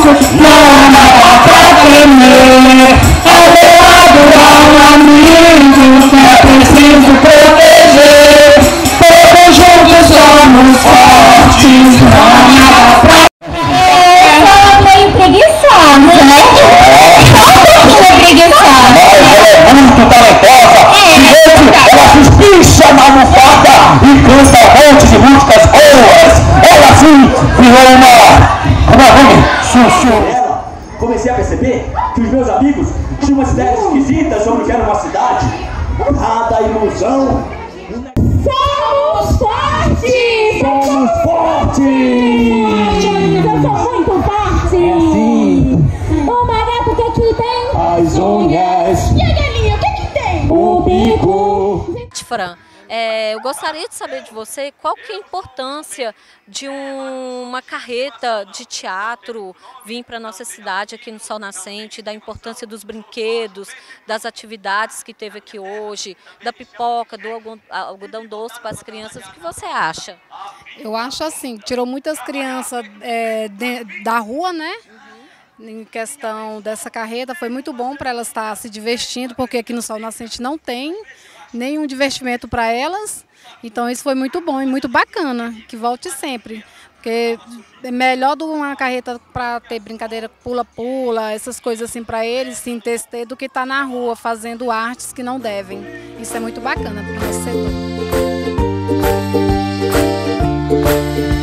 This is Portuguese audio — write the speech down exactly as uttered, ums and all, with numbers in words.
não dá pra temer. Ao lado há um amigo que é preciso proteger. Todos juntos somos fortes, não dá pra... Eu sou meio preguiçosa, né? Um pouquinho preguiçosa. Mas ela é muito talentosa. Gente, ela se espicha na almofada e canta um monte de músicas boas. Ela sim virou uma... Uma ruim. Chuchu. Comecei a perceber que os meus amigos tinham umas ideias esquisitas sobre o que era uma cidade. Cada ilusão. Somos fortes! Somos fortes! Eu sou muito forte! É sim. O macaco, o que que tem? As unhas. E a galinha, o que que tem? O bico. Fran, é, eu gostaria de saber de você qual que é a importância de um, uma carreta de teatro vir para a nossa cidade aqui no Sol Nascente, da importância dos brinquedos, das atividades que teve aqui hoje, da pipoca, do algodão doce para as crianças. O que você acha? Eu acho assim, tirou muitas crianças é, de, da rua, né? Em questão dessa carreta, foi muito bom para elas estar se divertindo, porque aqui no Sol Nascente não tem nenhum divertimento para elas. Então isso foi muito bom e muito bacana, que volte sempre. Porque é melhor do uma carreta para ter brincadeira pula-pula, essas coisas assim para eles se entester, do que estar na rua fazendo artes que não devem. Isso é muito bacana para o nosso setor.